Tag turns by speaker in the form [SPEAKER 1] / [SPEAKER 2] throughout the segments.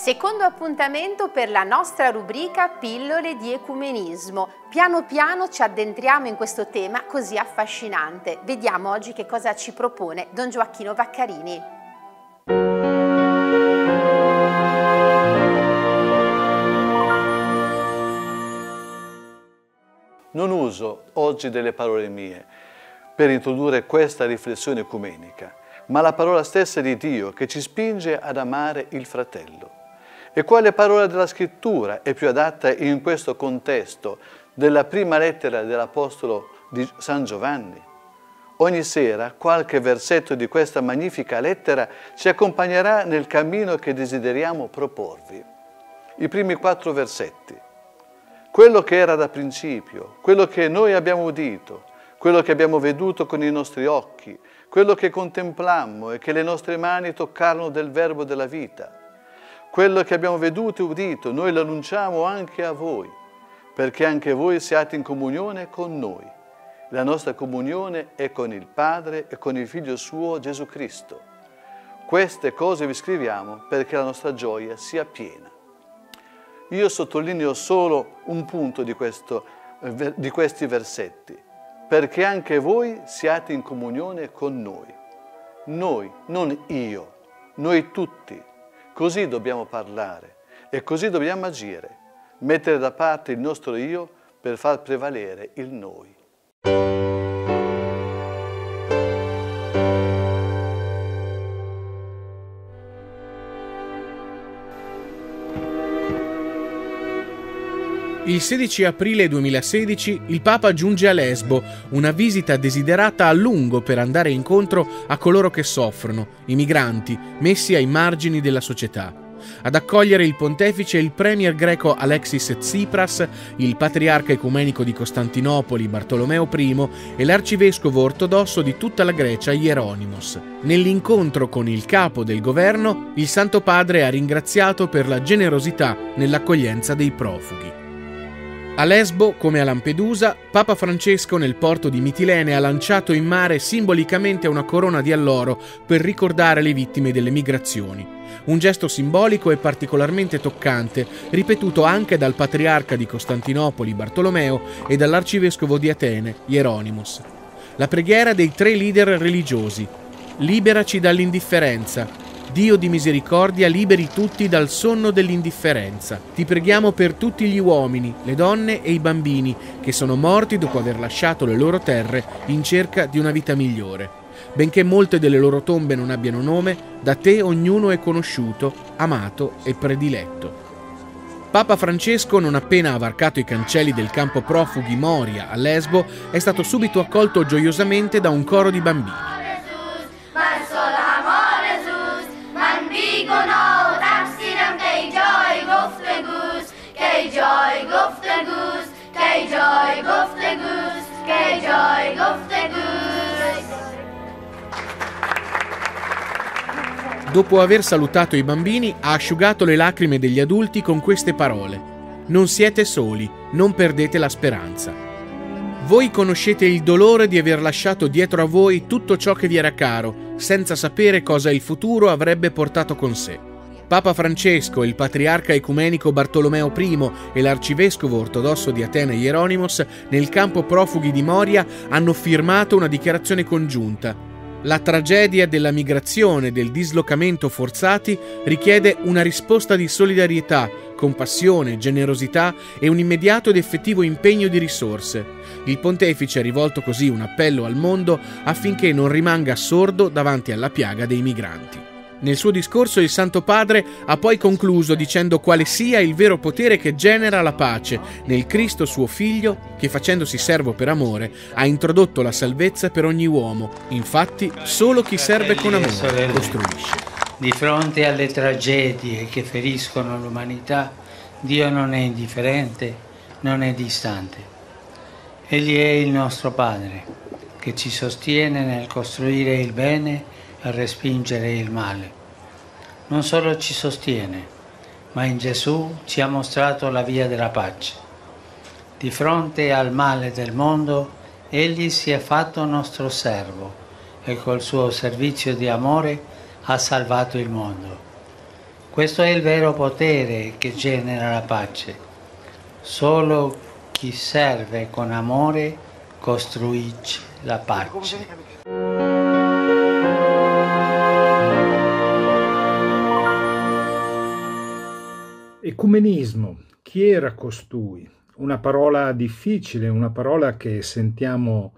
[SPEAKER 1] Secondo appuntamento per la nostra rubrica Pillole di Ecumenismo. Piano piano ci addentriamo in questo tema così affascinante. Vediamo oggi che cosa ci propone Don Gioacchino Vaccarini.
[SPEAKER 2] Non uso oggi delle parole mie per introdurre questa riflessione ecumenica, ma la parola stessa di Dio che ci spinge ad amare il fratello. E quale parola della Scrittura è più adatta in questo contesto della prima lettera dell'Apostolo di San Giovanni? Ogni sera qualche versetto di questa magnifica lettera ci accompagnerà nel cammino che desideriamo proporvi. I primi 4 versetti. Quello che era da principio, quello che noi abbiamo udito, quello che abbiamo veduto con i nostri occhi, quello che contemplammo e che le nostre mani toccarono del verbo della vita. Quello che abbiamo veduto e udito, noi lo annunciamo anche a voi, perché anche voi siate in comunione con noi. La nostra comunione è con il Padre e con il Figlio suo, Gesù Cristo. Queste cose vi scriviamo perché la nostra gioia sia piena. Io sottolineo solo un punto di questi versetti, perché anche voi siate in comunione con noi. Noi, non io, noi tutti. Così dobbiamo parlare e così dobbiamo agire, mettere da parte il nostro io per far prevalere il noi.
[SPEAKER 3] Il 16 aprile 2016 il Papa giunge a Lesbo, una visita desiderata a lungo per andare incontro a coloro che soffrono, i migranti, messi ai margini della società. Ad accogliere il pontefice il premier greco Alexis Tsipras, il patriarca ecumenico di Costantinopoli Bartolomeo I e l'arcivescovo ortodosso di tutta la Grecia Hieronymos. Nell'incontro con il capo del governo, il Santo Padre ha ringraziato per la generosità nell'accoglienza dei profughi. A Lesbo, come a Lampedusa, Papa Francesco nel porto di Mitilene ha lanciato in mare simbolicamente una corona di alloro per ricordare le vittime delle migrazioni. Un gesto simbolico e particolarmente toccante, ripetuto anche dal patriarca di Costantinopoli Bartolomeo e dall'arcivescovo di Atene Hieronymos. La preghiera dei 3 leader religiosi: liberaci dall'indifferenza. Dio di misericordia, liberi tutti dal sonno dell'indifferenza. Ti preghiamo per tutti gli uomini, le donne e i bambini che sono morti dopo aver lasciato le loro terre in cerca di una vita migliore. Benché molte delle loro tombe non abbiano nome, da te ognuno è conosciuto, amato e prediletto. Papa Francesco, non appena ha varcato i cancelli del campo profughi Moria a Lesbo, è stato subito accolto gioiosamente da un coro di bambini. Dopo aver salutato i bambini, ha asciugato le lacrime degli adulti con queste parole: non siete soli, non perdete la speranza. Voi conoscete il dolore di aver lasciato dietro a voi tutto ciò che vi era caro, senza sapere cosa il futuro avrebbe portato con sé. Papa Francesco, il patriarca ecumenico Bartolomeo I e l'arcivescovo ortodosso di Atene Hieronymos nel campo profughi di Moria hanno firmato una dichiarazione congiunta. La tragedia della migrazione e del dislocamento forzati richiede una risposta di solidarietà, compassione, generosità e un immediato ed effettivo impegno di risorse. Il pontefice ha rivolto così un appello al mondo affinché non rimanga sordo davanti alla piaga dei migranti. Nel suo discorso il Santo Padre ha poi concluso dicendo quale sia il vero potere che genera la pace nel Cristo suo Figlio, che facendosi servo per amore ha introdotto la salvezza per ogni uomo. Infatti solo chi serve con amore costruisce.
[SPEAKER 4] Di fronte alle tragedie che feriscono l'umanità, Dio non è indifferente, non è distante. Egli è il nostro Padre, che ci sostiene nel costruire il bene e respingere il male. Non solo ci sostiene, ma in Gesù ci ha mostrato la via della pace. Di fronte al male del mondo, Egli si è fatto nostro servo e col suo servizio di amore ha salvato il mondo. Questo è il vero potere che genera la pace. Solo chi serve con amore costruisce la pace.
[SPEAKER 5] Ecumenismo, chi era costui? Una parola difficile, una parola che sentiamo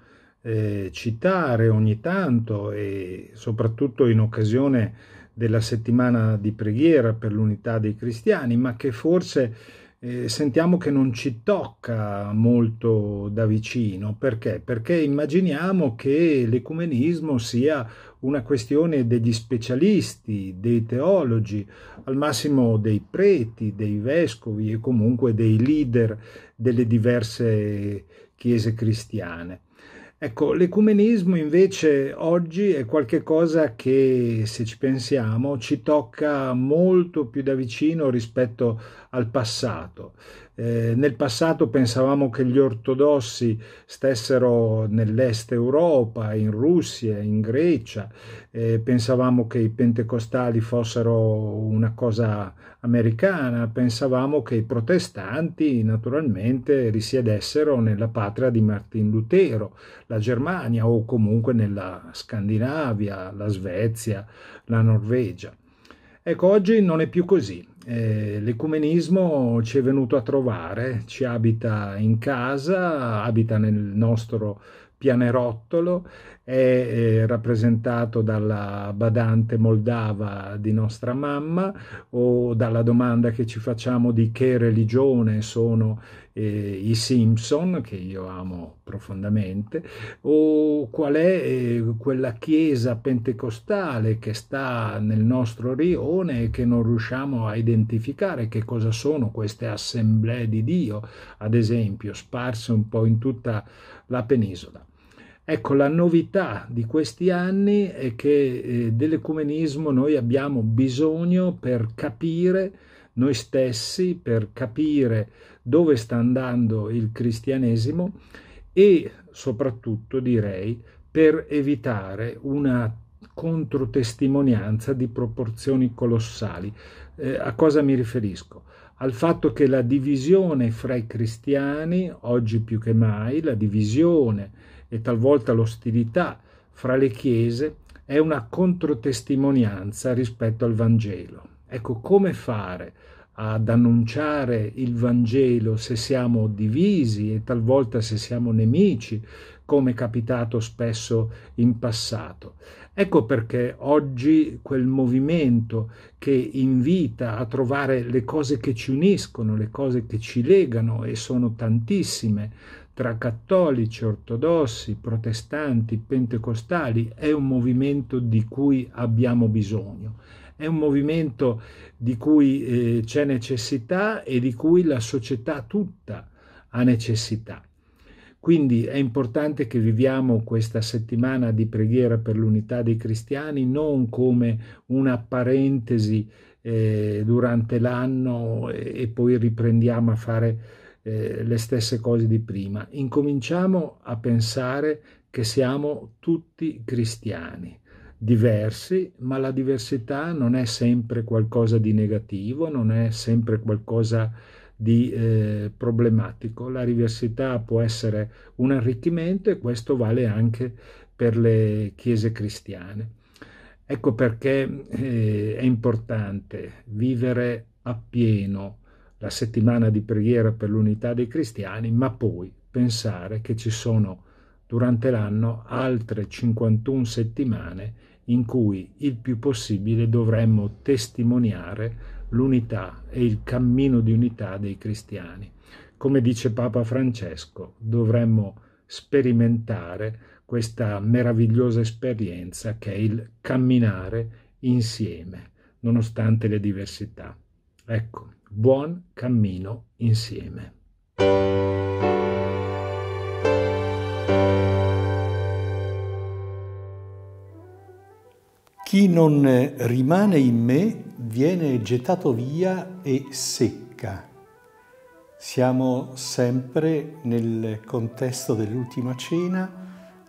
[SPEAKER 5] citare ogni tanto e soprattutto in occasione della settimana di preghiera per l'unità dei cristiani, ma che forse sentiamo che non ci tocca molto da vicino. Perché? Perché immaginiamo che l'ecumenismo sia una questione degli specialisti, dei teologi, al massimo dei preti, dei vescovi e comunque dei leader delle diverse chiese cristiane. Ecco, l'ecumenismo invece oggi è qualcosa che, se ci pensiamo, ci tocca molto più da vicino rispetto al passato. Nel passato pensavamo che gli ortodossi stessero nell'est Europa, in Russia, in Grecia, pensavamo che i pentecostali fossero una cosa americana, pensavamo che i protestanti naturalmente risiedessero nella patria di Martin Lutero, la Germania o comunque nella Scandinavia, la Svezia, la Norvegia. Ecco, oggi non è più così. L'ecumenismo ci è venuto a trovare, ci abita in casa, abita nel nostro pianerottolo, è rappresentato dalla badante moldava di nostra mamma o dalla domanda che ci facciamo di che religione sono i Simpson, che io amo profondamente, o qual è quella chiesa pentecostale che sta nel nostro rione e che non riusciamo a identificare, che cosa sono queste assemblee di Dio, ad esempio, sparse un po' in tutta la penisola. Ecco, la novità di questi anni è che dell'ecumenismo noi abbiamo bisogno per capire noi stessi, per capire dove sta andando il cristianesimo e soprattutto, direi, per evitare una controtestimonianza di proporzioni colossali. A cosa mi riferisco? Al fatto che la divisione fra i cristiani, oggi più che mai, la divisione e talvolta l'ostilità fra le chiese è una controtestimonianza rispetto al Vangelo. Ecco, come fare ad annunciare il Vangelo se siamo divisi e talvolta se siamo nemici, come è capitato spesso in passato? Ecco perché oggi quel movimento che invita a trovare le cose che ci uniscono, le cose che ci legano, e sono tantissime, tra cattolici, ortodossi, protestanti, pentecostali, è un movimento di cui abbiamo bisogno. È un movimento di cui c'è necessità e di cui la società tutta ha necessità. Quindi è importante che viviamo questa settimana di preghiera per l'unità dei cristiani non come una parentesi durante l'anno e poi riprendiamo a fare le stesse cose di prima. Incominciamo a pensare che siamo tutti cristiani, diversi, ma la diversità non è sempre qualcosa di negativo, non è sempre qualcosa di problematico. La diversità può essere un arricchimento e questo vale anche per le chiese cristiane. Ecco perché è importante vivere appieno la settimana di preghiera per l'unità dei cristiani, ma poi pensare che ci sono durante l'anno altre 51 settimane in cui il più possibile dovremmo testimoniare l'unità e il cammino di unità dei cristiani. Come dice Papa Francesco, dovremmo sperimentare questa meravigliosa esperienza che è il camminare insieme, nonostante le diversità. Ecco, buon cammino insieme.
[SPEAKER 6] Chi non rimane in me viene gettato via e secca. Siamo sempre nel contesto dell'ultima cena.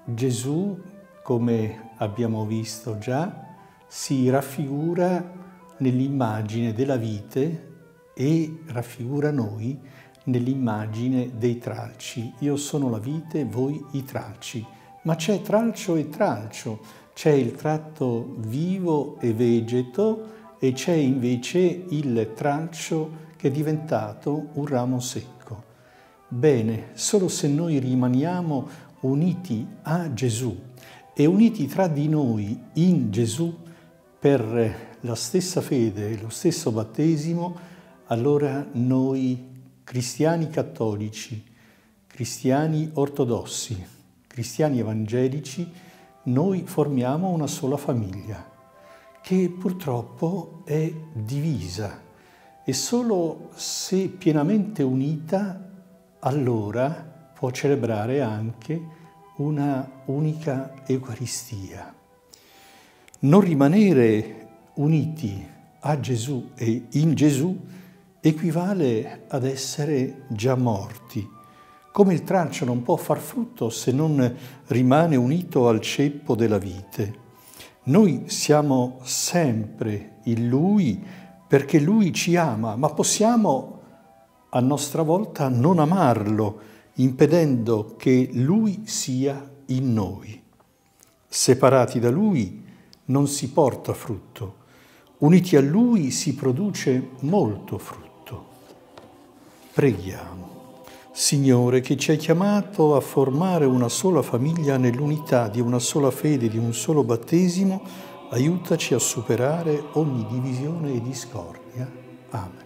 [SPEAKER 6] Gesù, come abbiamo visto già, si raffigura nell'immagine della vite e raffigura noi nell'immagine dei tralci. Io sono la vite, voi i tralci. Ma c'è tralcio e tralcio, c'è il tratto vivo e vegeto e c'è invece il tralcio che è diventato un ramo secco. Bene, solo se noi rimaniamo uniti a Gesù e uniti tra di noi in Gesù per la stessa fede e lo stesso battesimo, allora noi cristiani cattolici, cristiani ortodossi, cristiani evangelici, noi formiamo una sola famiglia che purtroppo è divisa e solo se pienamente unita allora può celebrare anche una unica Eucaristia. Non rimanere uniti a Gesù e in Gesù equivale ad essere già morti. Come il tralcio non può far frutto se non rimane unito al ceppo della vite. Noi siamo sempre in Lui perché Lui ci ama, ma possiamo a nostra volta non amarlo, impedendo che Lui sia in noi. Separati da Lui non si porta frutto, uniti a Lui si produce molto frutto. Preghiamo. Signore, che ci hai chiamato a formare una sola famiglia nell'unità di una sola fede, di un solo battesimo, aiutaci a superare ogni divisione e discordia. Amen.